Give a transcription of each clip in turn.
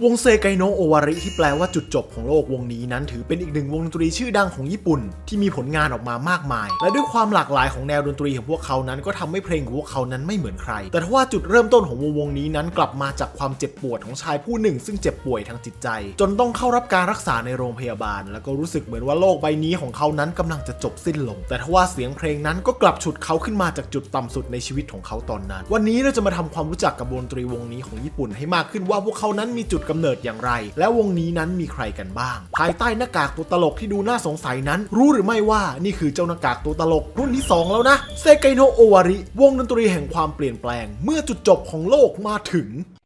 วงเซไกโนะโอวาริที่แปลว่าจุดจบของโลกวงนี้นั้นถือเป็นอีกหนึ่งวงดนตรีชื่อดังของญี่ปุ่นที่มีผลงานออกมามากมายและด้วยความหลากหลายของแนวดนตรีของพวกเขานั้นก็ทำให้เพลงของพวกเขานั้นไม่เหมือนใครแต่ทว่าจุดเริ่มต้นของวงนี้นั้นกลับมาจากความเจ็บปวดของชายผู้หนึ่งซึ่งเจ็บป่วยทางจิตใจจนต้องเข้ารับการรักษาในโรงพยาบาลแล้วก็รู้สึกเหมือนว่าโลกใบนี้ของเขานั้นกำลังจะจบสิ้นลงแต่ทว่าเสียงเพลงนั้นก็กลับฉุดเขาขึ้นมาจากจุดต่ำสุดในชีวิตของเขาตอนนั้นวันนี้เราจะมาทำความรู้จักกับวงดนตรีวงนี้ของญี่ปุ่นให้มากขึ้นว่าพวกเขานั้นมีจุดกำเนิดอย่างไรและวงนี้นั้นมีใครกันบ้างภายใต้หน้ากากตัวตลกที่ดูน่าสงสัยนั้นรู้หรือไม่ว่านี่คือเจ้าหน้ากากตัวตลกรุ่นที่2แล้วนะเซไกโนะโอวาริวงดนตรีแห่งความเปลี่ยนแปลงเมื่อจุดจบของโลกมาถึง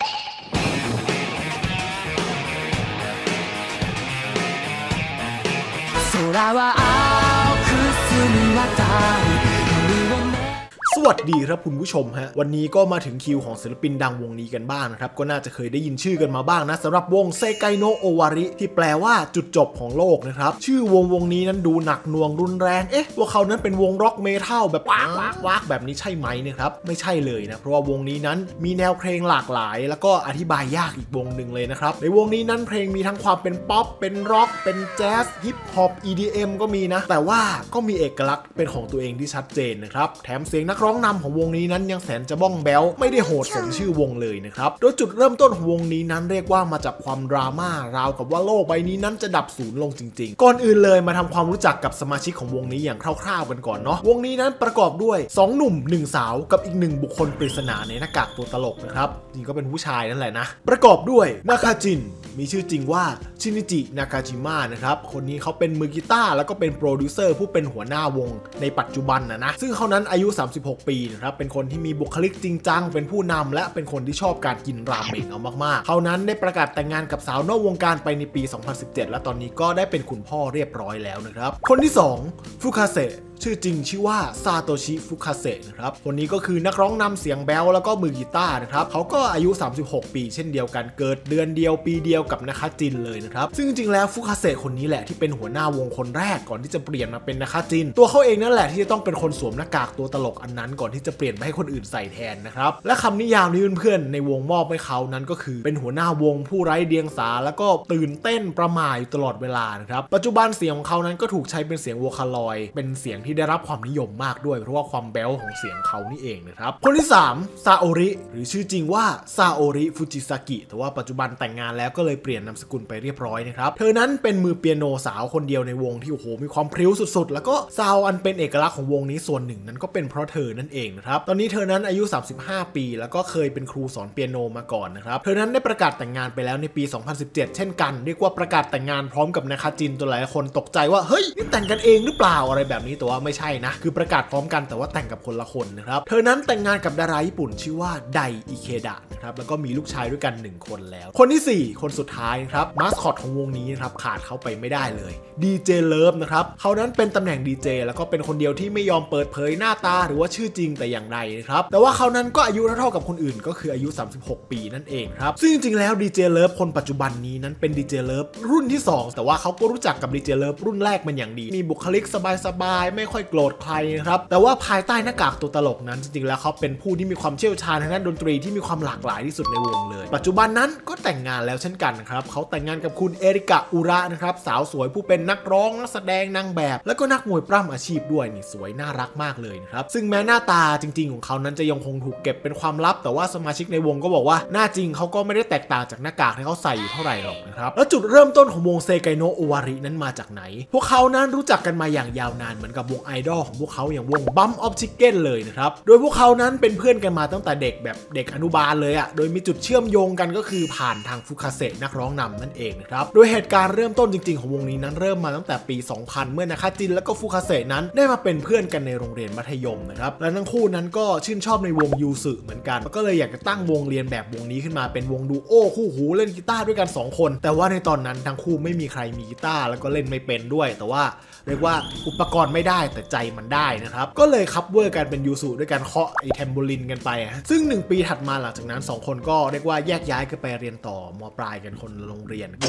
สวัสดีครับคุณผู้ชมฮะวันนี้ก็มาถึงคิวของศิลปินดังวงนี้กันบ้างนะครับก็น่าจะเคยได้ยินชื่อกันมาบ้างนะสำหรับวงเซไกโนะโอวาริที่แปลว่าจุดจบของโลกนะครับชื่อวงนี้นั้นดูหนักหน่วงรุนแรงพวกเขานั้นเป็นวงร็อกเมทัลแบบวักแบบนี้ใช่ไหมนะครับไม่ใช่เลยนะเพราะว่าวงนี้นั้นมีแนวเพลงหลากหลายแล้วก็อธิบายยากอีกวงหนึ่งเลยนะครับในวงนี้นั้นเพลงมีทั้งความเป็นป๊อปเป็นร็อกเป็นแจ๊สฮิปฮอป EDM ก็มีนะแต่ว่าก็มีเอกลักษณ์เป็นของตัวเองที่ชัดเจนนะครับแถมเสียงนักร้องนำของวงนี้นั้นยังแสนจะบ้องแบ้วไม่ได้โหดสมชื่อวงเลยนะครับโดยจุดเริ่มต้นของวงนี้นั้นเรียกว่ามาจากความดราม่าราวกับว่าโลกใบนี้นั้นจะดับสูญลงจริงๆก่อนอื่นเลยมาทำความรู้จักกับสมาชิกของวงนี้อย่างคร่าวๆกันก่อนเนาะวงนี้นั้นประกอบด้วย2หนุ่ม1สาวกับอีก1บุคคลปริศนาในหน้ากากตัวตลกนะครับนี่ก็เป็นผู้ชายนั่นแหละนะประกอบด้วยนาคาจินมีชื่อจริงว่าชินิจินากาจิมะนะครับคนนี้เขาเป็นมือกีตาร์แล้วก็เป็นโปรดิวเซอร์ผู้เป็นหัวหน้าวงในปัจจุบันนะซึ่งเขานั้นอายุ36ปีนะครับเป็นคนที่มีบุคลิกจริงจังเป็นผู้นำและเป็นคนที่ชอบการกินราเมงเอามากๆเขานั้นได้ประกาศแต่งงานกับสาวนอกวงการไปในปี 2017 และตอนนี้ก็ได้เป็นคุณพ่อเรียบร้อยแล้วนะครับคนที่2ฟุคาเซะชื่อจริงชื่อว่าซาโตชิฟุคาเซะนะครับคนนี้ก็คือนักร้องนำเสียงแบ๊วแล้วก็มือกีตาร์นะครับเขาก็อายุ36ปีเช่นเดียวกันเกิดเดือนเดียวปีเดียวกับนาคาจินเลยนะครับซึ่งจริงๆแล้วฟุคาเซะคนนี้แหละที่เป็นหัวหน้าวงคนแรกก่อนที่จะเปลี่ยนมาเป็นนาคาจินตัวเขาเองนั่นแหละที่จะต้องเป็นคนสวมหน้ากากตัวตลกอันนั้นก่อนที่จะเปลี่ยนไปให้คนอื่นใส่แทนนะครับและคำนิยามที่เพื่อนๆในวงมอบให้เขานั้นก็คือเป็นหัวหน้าวงผู้ไร้เดียงสาแล้วก็ตื่นเต้นประหม่าอยู่ตลอดเวลานะครับปัจจุบันเสียงของเขานั้นก็ถูกใช้เป็นเสียงโวคาลอยด์เป็นเสียงที่ได้รับความนิยมมากด้วยเพราะว่าความแบ๊วของเสียงเขานี่เองนะครับคนที่3ซาโอริหรือชื่อจริงว่าซาโอริฟูจิซากิแต่ว่าปัจจุบันแต่งงานแล้วก็เลยเปลี่ยนนามสกุลไปเรียบร้อยนะครับเธอนั้นเป็นมือเปียโนสาวคนเดียวในวงที่โอ้โหมีความพริ้วสุดๆแล้วก็ซาวอันเป็นเอกลักษณ์ของวงนี้ส่วนหนึ่งนั้นก็เป็นเพราะเธอนั่นเองนะครับตอนนี้เธอนั้นอายุ35ปีแล้วก็เคยเป็นครูสอนเปียโนมาก่อนนะครับเธอนั้นได้ประกาศแต่งงานไปแล้วในปี2017เช่นกันเรียกว่าประกาศแต่งงานพร้อมกับนาคาจินจนหลายคนตกใจว่าเฮ้ยนี่แต่งกันเองหรือเปล่าอะไรแบบนี้แต่ว่าไม่ใช่นะคือประกาศพร้อมกันแต่ว่าแต่งกับคนละคนนะครับเธอนั้นแต่งงานกับดาราญี่ปุ่นชื่อว่าไดอิเคดะนะครับแล้วก็มีลูกชายด้วยกัน1คนแล้วคนที่4คนสุดท้ายครับมาสคอตของวงนี้นะครับขาดเขาไปไม่ได้เลยดีเจเลิฟนะครับเขานั้นเป็นตำแหน่งดีเจแล้วก็เป็นคนเดียวที่ไม่ยอมเปิดเผยหน้าตาหรือว่าชื่อจริงแต่อย่างใดนะครับแต่ว่าเขานั้นก็อายุเท่ากับคนอื่นก็คืออายุ36ปีนั่นเองครับซึ่งจริงๆแล้วดีเจเลิฟคนปัจจุบันนี้นั้นเป็นดีเจเลิฟรุ่นที่2แต่ว่าเขาก็รู้จักกับดีเจเลิฟรุ่นแรกมันอย่างดีมีบุคลิกสบายๆไม่ค่อยโกรธใครนะครับแต่ว่าภายใต้หน้ากากตัวตลกนั้นจริงๆแล้วเขาเป็นผู้ที่มีความเชี่ยวชาญทางด้านดนตรีที่มีความหลากหลายที่สุดในวงเลยปัจจุบันนั้นก็แต่งงานแล้วเช่นกันครับเขาแต่งงานกับคุณเอริกะอุระนะครับสาวสวยผู้เป็นนักร้องนักแสดงนางแบบแล้วก็นักมวยปล้ำอาชีพด้วยนี่สวยน่ารักมากเลยนะครับซึ่งแม้หน้าตาจริงๆของเขานั้นจะยังคงถูกเก็บเป็นความลับแต่ว่าสมาชิกในวงก็บอกว่าหน้าจริงเขาก็ไม่ได้แตกต่างจากหน้ากากที่เขาใส่อยู่เท่าไหร่หรอกนะครับแล้วจุดเริ่มต้นของวงเซไกโนะโอวารินั้นมาจากไหนพวกเขานั้นรู้จักกันมาอย่างยาวนานเหมือนกับวงไอดอลของพวกเขาอย่างวงบัมออฟชิคเก้นเลยนะครับโดยพวกเขานั้นเป็นเพื่อนกันมาตั้งแต่เด็กแบบเด็กอนุบาลเลยอ่ะโดยมีจุดเชื่อมโยงกันก็คือผ่านทางฟุคาเซะนักร้องนำนั่นเองนะครับโดยเหตุการณ์เริ่มต้นจริงๆของวงนี้นั้นเริ่มมาตั้งแต่ปี 2000 เมื่อนาคาจินและก็ฟุคาเซะนั้นได้มาเป็นเพื่อนกันในโรงเรียนมัธยมนะครับและทั้งคู่นั้นก็ชื่นชอบในวงยูสึเหมือนกันก็เลยอยากจะตั้งวงเรียนแบบวงนี้ขึ้นมาเป็นวงดูโอคู่หูเล่นกีตาร์ด้วยกัน2คนแต่ว่าในตอนนั้นทั้งคู่ไม่มีใครมีกีตาร์แล้วก็เล่นไม่เป็นด้วยแต่ว่าเรียกว่าอุปกรณ์ไม่ได้แต่ใจมันได้นะครับก็เลยคัพเวอร์กันเป็นยูสุด้วยการเคาะไอแทมโบลินกันไปซึ่ง1ปีถัดมาหลังจากนั้น2คนก็เรียกว่าแยกย้ายกันไปเรียนต่อม.ปลายกันคนโรงเรียนวง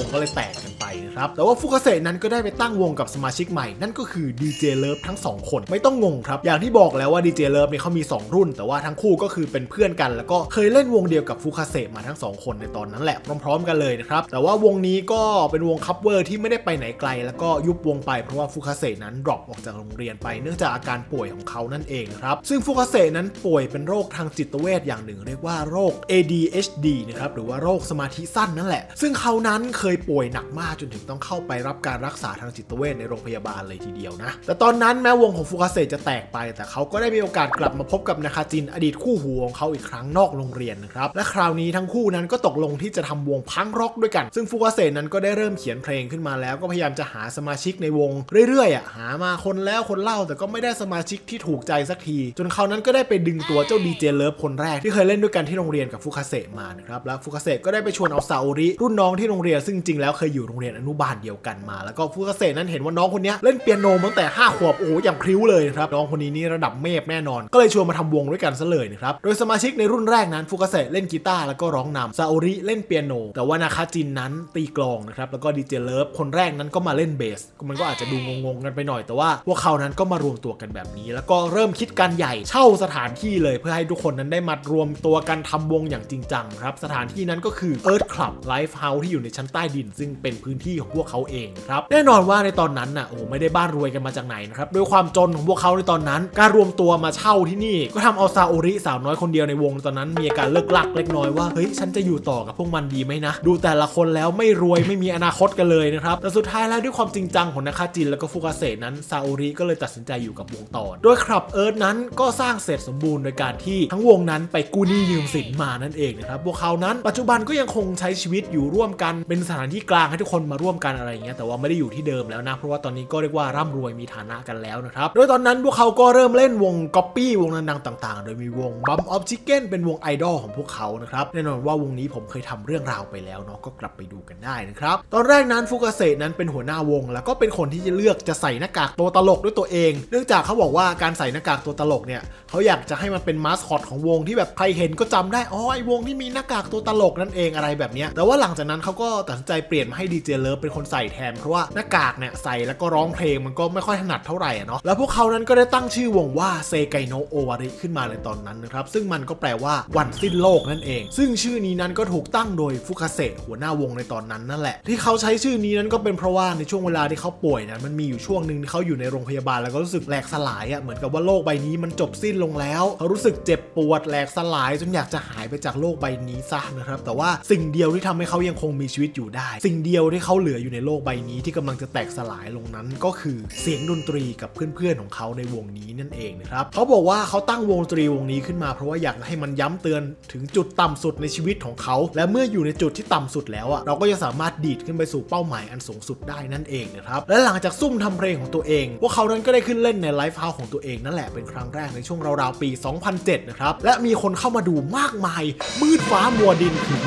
ก็เลยแตกกันไปนะครับแต่ว่าฟุคาเซนั้นก็ได้ไปตั้งวงกับสมาชิกใหม่นั่นก็คือดีเจเลิฟทั้ง2คนไม่ต้องงงครับอย่างที่บอกแล้วว่าดีเจเลิฟเนี่ยเขามี2รุ่นแต่ว่าทั้งคู่ก็คือเป็นเพื่อนกันแล้วก็เคยเล่นวงเดียวกับฟุคาเซมาทั้ง2คนในตอนนั้นแหละพร้อมๆกันเลยนะครับแต่ว่าวงนี้ก็เป็นวงคัฟเวอร์ที่ไม่ได้ไปไหนไกลแล้วก็ยุบวงไปเพราะว่าฟุคาเซนั้นดรอปออกจากโรงเรียนไปเนื่องจากอาการป่วยของเขานั่นเองครับซึ่งฟุคาเซนั้นป่วยเป็นโรคทางจิตเวชอย่างหนึ่งเรียกว่าโรค ADHD นะครับหรือว่าโรคสมาธิสั้นนั่นแหละซึ่งเขานั้นเคยป่วยหนักมากจนถึงต้องเข้าไปรับการรักษาทางจิตเวชในโรงพยาบาลเลยทีเดียวนะแต่ตอนนั้นแม้วงของฟุคาเซจะแตกไปแต่เขาก็ได้มีโอกาสกลับมาพบกับนาคาจินอดีตคู่หูของเขาอีกครั้งนอกโรงเรียนนะครับและคราวนี้ทั้งคู่นั้นก็ตกลงที่จะทำวงพังร็อกด้วยกันซึ่งฟุคาเซนั้นก็ได้เริ่มเขียนเพลงขึ้นมาแล้วก็พยายามจะหาสมาชิกในวงเรื่อยๆหามาคนแล้วคนเล่าแต่ก็ไม่ได้สมาชิกที่ถูกใจสักทีจนเขานั้นก็ได้ไปดึงตัวเจ้าดีเจเลิฟคนแรกที่เคยเล่นด้วยกันที่โรงเรียนกับฟุคาเซมานะครับแล้วฟุคาเซก็ได้ไปชวนเอาซาโอริรุ่นน้องที่โรงเรียนซึ่งจริงแล้วเคยอยู่โรงเรียนอนุบาลเดียวกันมาแล้วก็ฟุคาเซนั้นเห็นว่าน้องคนนี้เล่นเปียโนตั้งแต่5 ขวบโอ้โหอย่างพริ้วเลยครับน้องคนนี้นี่ระดับเมพแน่นอนก็เลยชวนมาทำวงด้วยกันซะเลยนะครับโดยสมาชิกในรุ่นแรกนั้นฟุคาเซเล่นกีตาร์แล้วก็ร้องนำซาโอริเล่นเปียโนแต่ว่านาคาจินนั้นตีกลองนะครับแล้วก็ดีเจเลิฟคนแรกนั้นก็มาเล่นเบสมันก็อาจจะดูงงๆกันไปหน่อยแต่ว่าพวกเขานั้นก็มารวมตัวกันแบบนี้แล้วก็เริ่มคิดกันใหญ่เช่าสถานที่เลยเพื่อให้ทุกคนนั้นได้มารวมตัวกันทำวงอย่างจริงจังครับสถานที่นั้นก็คือ Earth Club Live House ที่อยู่ในชั้นใต้ดินซึ่งเป็นพื้นที่ของพวกเขาเองครับแน่นอนว่าในตอนนั้นโอ้ไม่ได้บ้านรวยกันมาจากไหนนะครับด้วยความจนของพวกเขาในตอนนั้นการรวมตัวมาเช่าที่นี่ก็ทำเอาซาโอริสาวน้อยคนเดียวในวงตอนนั้นมีอาการเลิกลักเล็กน้อยว่าเฮ้ยฉันจะอยู่ต่อกับพวกมันดีไหมนะดูแต่ละคนแล้วไม่รวยไม่มีอนาคตกันเลยนะครับแต่สุดท้ายแล้วด้วยความจริงจังของนาคาจินแล้วก็ฟุคาเซนั้นซาโอริก็เลยตัดสินใจอยู่กับวงต่อโดยคลับเอิร์ธนั้นก็สร้างเสร็จสมบูรณ์โดยการที่ทั้งวงนั้นไปกู้หนี้ยืมสินมานั่นเองนะครับพวกเขานั้นปัจจุบันก็ยังคงใช้ชีวิตอยู่ร่วมกันเป็นสถานที่กลางให้ทุกคนมาร่วมกันอะไรอย่างเงี้ยแต่ว่าไม่ได้อยู่ที่เดิมแล้วนะเพราะว่าตอนนี้ก็เรียกว่าร่ำรวยมีฐานะกันแล้วนะครับโดยตอนนั้นพวกเขาก็เริ่มเล่นวงก๊อปปี้วงดังๆต่างๆโดยมีวง Bump of Chicken เป็นวงไอดอลของพวกเขานะครับแน่นอนว่าวงนี้ผมเคยทำเรื่องราวไปแล้วเนาะก็กลับไปดูกันได้นะครับตอนแรกนั้นฟุคาเซนั้นเป็นหัวหน้าวงแล้วก็เป็นคนที่จะเลือกจะใส่หน้ากากตัวตลกด้วยตัวเองเนื่องจากเขาบอกว่าการใส่หน้ากากตัวตลกเนี่ยเขาอยากจะให้มันเป็นมาสคอตของวงที่แบบใครเห็นก็จำได้อ๋อไอวงที่มีหน้ากากตัวตลกนั่นเองอะไรแบบนี้แต่ว่าหลังจากนั้นเขาก็ตัดสินใจเปลี่ยนมาให้ดีเจเลิฟเป็นคนใส่แทนเพราะว่าหน้ากากเนี่ยใส่แล้วก็ร้องเพลงมันก็ไม่ค่อยถนัดเท่าไหร่เนาะแล้วพวกเขานั้นก็ได้ตั้งชื่อวงว่าเซไกโนะโอวาริขึ้นมาในตอนนั้นนะครับซึ่งมันก็แปลว่าวันสิ้นโลกนั่นเองซึ่งชื่อนี้นั้นก็ถูกตั้งโดยฟุคาเซหัวหน้าวงในตอนนั้นนั่นแหละที่เขาใช้ชื่อนี้นั้นก็เป็นเพราะว่าในช่วงเวลาที่เขาป่วยนะมันมีอยู่ช่วงนึงที่เขาอยู่ในโรงพยาบาลแล้วก็รู้สึกแหลกสลายเหมือนกับว่าโลกใบนี้มันจบสิ้นลงแล้วเขารู้สึกเจ็บปวดแหลกสลายจนอยากจะหายไปจากโลกใบนี้ซะนะครับแต่ว่าสิ่งเดียวที่ทำให้เขายังคงมีชีวิตอยู่ได้สิ่งเดียวที่เขาเหลืออยู่ในโลกใบนี้ที่กำลังจะแตกสลายลงนั้นก็คือเสียงดนตรีกับเพื่อนๆของเขาในวงนี้นั่นเองนะครับเขาบอกว่าเขาตั้งวงดนตรีวงนี้ขึ้นมาเพราะว่าอยากให้มันย้ำเตือนถึงจุดต่ำสุดในชีวิตของเขาและเมื่ออยู่ในจุดที่ต่ำสุดแล้วเราก็จะสามารถดีดขึ้นไปสู่เป้าหมายอันสูงสุดได้นั่นเองนะครับและหลังจากซุ่มทำเพลงของตัวเองพวกเขานั้นก็ได้ขึ้นเล่นในไลฟ์เฮาส์ของตัวเองนั่นแหละเป็นครั้งแรกในช่วงราวๆปี 2007 นะครับและมีคนเข้ามาดูมากมายมืดฟ้ามัวดินถึง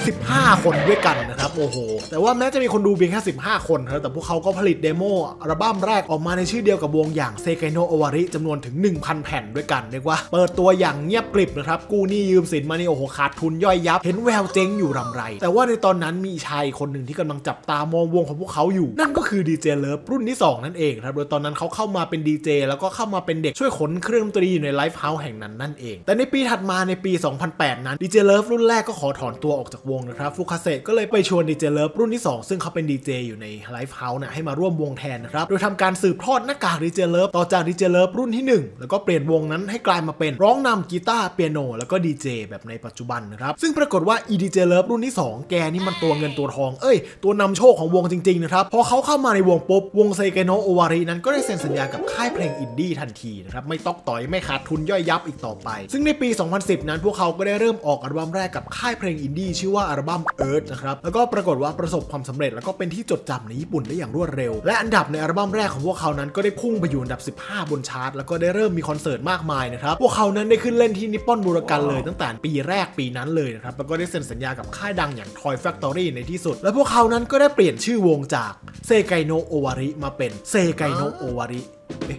15 คนด้วยกันนะครับโอ้โหแต่ว่าแม้จะมีคนดูเพียงแค่15 คนแต่พวกเขาก็ผลิตเดโมอัลบั้มแรกออกมาในชื่อเดียวกับวงอย่างเซไกโนะโอวาริจำนวนถึง 1,000 แผ่นด้วยกันเรียกว่าเปิดตัวอย่างเงียบกริบนะครับกู้หนี้ยืมสินมานี่โอ้โหขาดทุนย่อยยับเห็นแววเจ๊งอยู่รำไรแต่ว่าในตอนนั้นมีชายคนหนึ่งที่กำลังจับตามองวงของพวกเขาอยู่นั่นก็คือดีเจเลิฟรุ่นที่2นั่นเองครับโดยตอนนั้นเขาเข้ามาเป็นดีเจแล้วก็เข้ามาเป็นเด็กช่วยขนเครื่องดนตรีอยู่ในไลฟ์เฮาส์แห่งนั้นนั่นเองแต่ในปีถัดมาในปี 2008 นั้นดีเจเลิฟรุ่นแรกก็ขอถอนตัวออกจากวงนะครับฟุคาเซก็เลยไปชวนดีเจเลิฟรุ่นที่2ซึ่งเขาเป็นดีเจอยู่ในไลฟ์เฮาส์ให้มาร่วมวงแทนนะครับโดยทำการสืบทอดหน้ากากดีเจเลิฟต่อจากดีเจเลิฟรุ่นที่1แล้วก็เปลี่ยนวงนั้นให้กลายมาเป็นร้องนำกีตาร์เปียโนแล้วก็ดีเจแบบในปัจจุบันนะครับซึ่งปรากฏว่าอีดีเจเลิฟรุ่นที่2แกนี่มันตัวเงินตัวทองตัวนำโชคของวงจริงๆนะครับพอเขาเข้ามาในวงปุ๊บวงเซไกโนะโอวารินั้นก็ได้เซ็นสัญญากับค่ายเพลงอินดี้ทันทีนะครับไม่ตอกต่อยไม่ขาดทุนย่อยยับอีกต่อไปซึ่งในปี 2010 นั้นพวกเขาก็ได้เริ่มออกอัลบั้มแรกกับค่ายเพลงอินดี้ชื่อว่าอัลบั้ม Earth นะครับแล้วก็ปรากฏว่าประสบความสำเร็จแล้วก็เป็นที่จดจำในญี่ปุ่นได้อย่างรวดเร็วและอันดับในอัลบั้มแรกของพวกเขานั้นก็ได้พุ่งไปอยู่อันดับ15บนชาร์ตแล้วก็ได้เริ่มมีคอนเสิร์ตมากมายนะครับพวกเขานั้นได้ขึ้นเล่นที่นิปปอนบูรกันเลยตั้งแต่ปีแรกปีนั้นเลยนะครับแล้วก็ได้เซ็นสัญญากับค่ายดังอย่าง Toy Factory ในที่สุดและพวกเขานั้นก็ได้เปลี่ยนชื่อวงจากเซไกโนะโอวาริมาเป็นเซไกโนะโอวาริ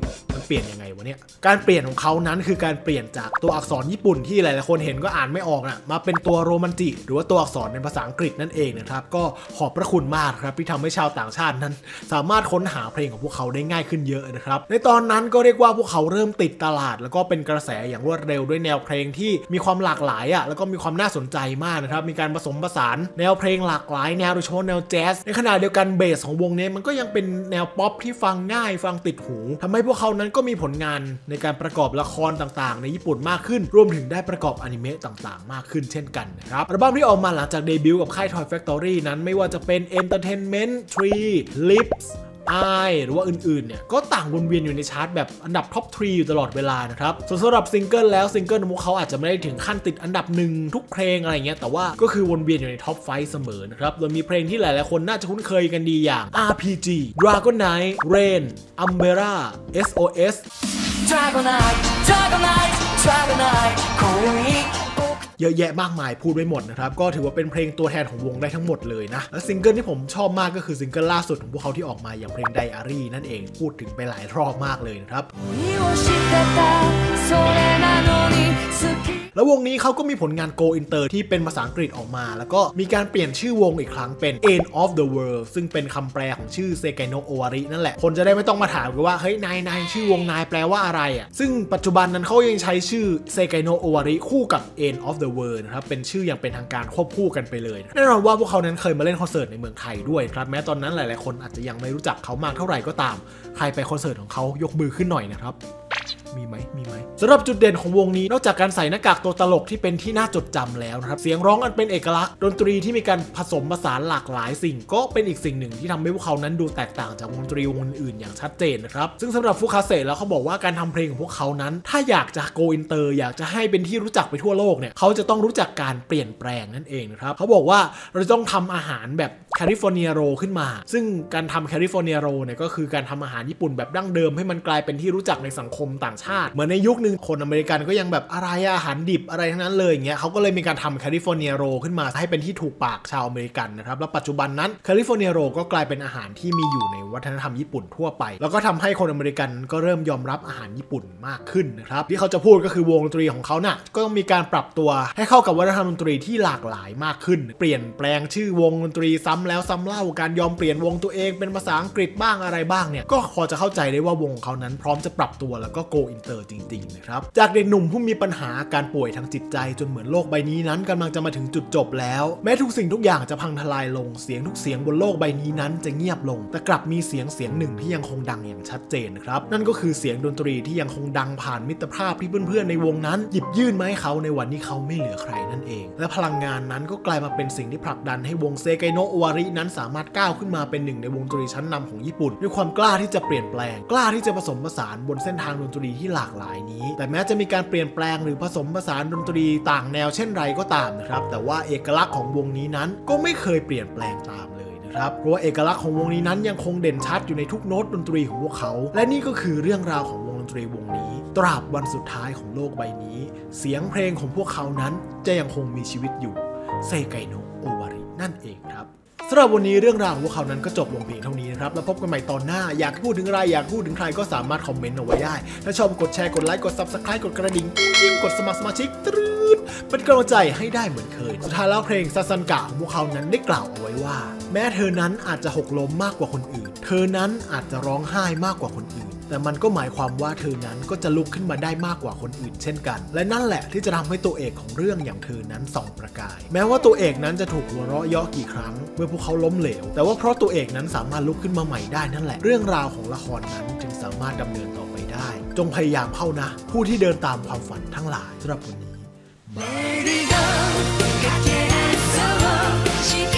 เปลี่ยนยังไงวะเนี่ยการเปลี่ยนของเขานั้นคือการเปลี่ยนจากตัวอักษรญี่ปุ่นที่หลายๆคนเห็นก็อ่านไม่ออกมาเป็นตัวโรมันจิหรือว่าตัวอักษรในภาษาอังกฤษนั่นเองนะครับก็ขอบพระคุณมากครับที่ทำให้ชาวต่างชาตินั้นสามารถค้นหาเพลงของพวกเขาได้ง่ายขึ้นเยอะนะครับในตอนนั้นก็เรียกว่าพวกเขาเริ่มติดตลาดแล้วก็เป็นกระแสอย่างรวดเร็วด้วยแนวเพลงที่มีความหลากหลายแล้วก็มีความน่าสนใจมากนะครับมีการผสมผสานแนวเพลงหลากหลายแนวโดยเฉพาะแนวแจ๊สในขณะเดียวกันเบสของวงนี้มันก็ยังเป็นแนวป๊อปที่ฟังง่ายฟังติดหูทำให้พวกเขานั้นก็มีผลงานในการประกอบละครต่างๆในญี่ปุ่นมากขึ้นรวมถึงได้ประกอบอนิเมะต่างๆมากขึ้นเช่นกันนะครับอัลบั้มที่ออกมาหลังจากเดบิวต์กับค่าย Toy Factory นั้นไม่ว่าจะเป็น Entertainment Tree Lipsหรือว่าอื่นๆเนี่ยก็ต่างวนเวียนอยู่ในชาร์ตแบบอันดับท็อป 3 อยู่ตลอดเวลานะครับส่วนสำหรับซิงเกิลแล้วซิงเกิลของพวกเขาอาจจะไม่ได้ถึงขั้นติดอันดับ1ทุกเพลงอะไรเงี้ยแต่ว่าก็คือวนเวียนอยู่ในท็อป 5 เสมอนะครับโดยมีเพลงที่หลายๆคนน่าจะคุ้นเคยกันดีอย่าง RPG Dragonite Rain Umbrella SOSเยอะแยะมากมายพูดไม่หมดนะครับก็ถือว่าเป็นเพลงตัวแทนของวงได้ทั้งหมดเลยนะและซิงเกิลที่ผมชอบมากก็คือซิงเกิลล่าสุดของพวกเขาที่ออกมาอย่างเพลง Diary นั่นเองพูดถึงไปหลายรอบมากเลยนะครับแล้ววงนี้เขาก็มีผลงาน Go Inter ที่เป็นภาษาอังกฤษออกมาแล้วก็มีการเปลี่ยนชื่อวงอีกครั้งเป็น End of the World ซึ่งเป็นคำแปลของชื่อเซไกโนะโอวารินั่นแหละคนจะได้ไม่ต้องมาถามกันว่าเฮ้ยนายชื่อวงนายแปลว่าอะไรซึ่งปัจจุบันนั้นเขายังใช้ชื่อเซไกโนะโอวาริคู่กับ End of the World นะครับเป็นชื่ออย่างเป็นทางการควบคู่กันไปเลยแน่นอนว่าพวกเขานั้นเคยมาเล่นคอนเสิร์ตในเมืองไทยด้วยครับแม้ตอนนั้นหลายๆคนอาจจะยังไม่รู้จักเขามากเท่าไหร่ก็ตามใครไปคอนเสิร์ตของเขายกมือขึ้นหน่อยนะครับมีไหมสำหรับจุดเด่นของวงนี้นอกจากการใส่หน้ากากตัวตลกที่เป็นที่น่าจดจำแล้วนะครับเสียงร้องอันเป็นเอกลักษณ์ดนตรีที่มีการผสมผสานหลากหลายสิ่งก็เป็นอีกสิ่งหนึ่งที่ทำให้พวกเขานั้นดูแตกต่างจากวงดนตรีวงอื่นอย่างชัดเจนนะครับซึ่งสำหรับฟุคาเซแล้วเขาบอกว่าการทำเพลงของพวกเขานั้นถ้าอยากจะโกอินเตอร์อยากจะให้เป็นที่รู้จักไปทั่วโลกเนี่ยเขาจะต้องรู้จักการเปลี่ยนแปลงนั่นเองนะครับเขาบอกว่าเราต้องทำอาหารแบบแคลิฟอร์เนียโรขึ้นมาซึ่งการทำแคลิฟอร์เนียโรเนี่ยก็คือการทำอาหารญี่ปุ่นแบบดั้งเดิมให้มันกลายเป็นที่รู้จักในสังคมต่างชาติเหมือนในยุคนึงคนอเมริกันก็ยังแบบอะไรอาหารดิบอะไรทั้งนั้นเลยอย่างเงี้ยเขาก็เลยมีการทำแคลิฟอร์เนียโรขึ้นมาให้เป็นที่ถูกปากชาวอเมริกันนะครับแล้วปัจจุบันนั้นแคลิฟอร์เนียโรก็กลายเป็นอาหารที่มีอยู่ในวัฒนธรรมญี่ปุ่นทั่วไปแล้วก็ทำให้คนอเมริกันก็เริ่มยอมรับอาหารญี่ปุ่นมากขึ้นนะครับที่เขาจะพูดก็คือวงดนตรีของเขาน่ะก็ต้องมีการปรับตัวให้เข้ากับวัฒนธรรมดนตรีที่หลากหลายมากขึ้นเปลี่ยนแปลงชื่อวงดนตรีซ้ำแล้วซ้ำเล่าการยอมเปลี่ยนวงตัวเองเป็นภาษาอังกฤษบ้างอะไรบ้างเนี่ยก็พอจะเข้าใจได้ว่าวงเขานั้นพร้อมจะปรับตัวแล้วก็โกอินเตอร์จริงๆนะครับจากเด็กหนุ่มผู้มีปัญหาการป่วยทางจิตใจจนเหมือนโลกใบนี้นั้นกำลังจะมาถึงจุดจบแล้วแม้ทุกสิ่งทุกอย่างจะพังทลายลงเสียงทุกเสียงบนโลกใบนี้นั้นจะเงียบลงแต่กลับมีเสียงหนึ่งที่ยังคงดังอย่างชัดเจนนะครับนั่นก็คือเสียงดนตรีที่ยังคงดังผ่านมิตรภาพที่เพื่อนๆในวงนั้นหยิบยื่นมาให้เขาในวันที่เขาไม่เหลือใครนั่นเองและพลังงานนั้นก็กลายมาเป็นสิ่งที่ผลักดันให้วงเซไกโนะโอวารินั้นสามารถก้าวขึ้นมาเป็นหนึ่งในวงดนตรีชั้นนำของญี่ปุ่นด้วยความกล้าที่จะเปลี่ยนแปลงกล้าที่จะผสมผสานบนเส้นทางดนตรีที่หลากหลายนี้แต่แม้จะมีการเปลี่ยนแปลงหรือผสมผสานดนตรีต่างแนวเช่นไรก็ตามนะครับแต่ว่าเอกลักษณ์ของวงนี้นั้นก็ไม่เคยเปลี่ยนแปลงตามเลยนะครับเพราะว่าเอกลักษณ์ของวงนี้นั้นยังคงเด่นชัดอยู่ในทุกโน้ตดนตรีของพวกเขาและนี่ก็คือเรื่องราวของวงดนตรีวงนี้ตราบวันสุดท้ายของโลกใบนี้เสียงเพลงของพวกเขานั้นจะยังคงมีชีวิตอยู่เซไกโนะโอวารินั่นเองครับสำหรับวันนี้เรื่องราวของพวกเขานั้นก็จบลงเพียงเท่านี้นะครับแล้วพบกันใหม่ตอนหน้าอยากพูดถึงอะไรอยากพูดถึงใครก็สามารถคอมเมนต์เอาไว้ได้ถ้าชอบกดแชร์กดไลค์กด Subscribe กดกระดิ่งกิ้งกดสมัครสมาชิกเป็นกำลังใจให้ได้เหมือนเคยสุดท้ายแล้วเพลงซาซันกะของพวกเขานั้นได้กล่าวเอาไว้ว่าแม้เธอนั้นอาจจะหกล้มมากกว่าคนอื่นเธอนั้นอาจจะร้องไห้มากกว่าคนอื่นแต่มันก็หมายความว่าเธอนั้นก็จะลุกขึ้นมาได้มากกว่าคนอื่นเช่นกันและนั่นแหละที่จะทำให้ตัวเอกของเรื่องอย่างเธอนั้นส่องประกายแม้ว่าตัวเอกนั้นจะถูกหัวเราะเยาะกี่ครั้งเมื่อพวกเขาล้มเหลวแต่ว่าเพราะตัวเอกนั้นสามารถลุกขึ้นมาใหม่ได้นั่นแหละเรื่องราวของละครนั้นจึงสามารถดำเนินต่อไปได้จงพยายามเข้านะผู้ที่เดินตามความฝันทั้งหลายสำหรับวันนี้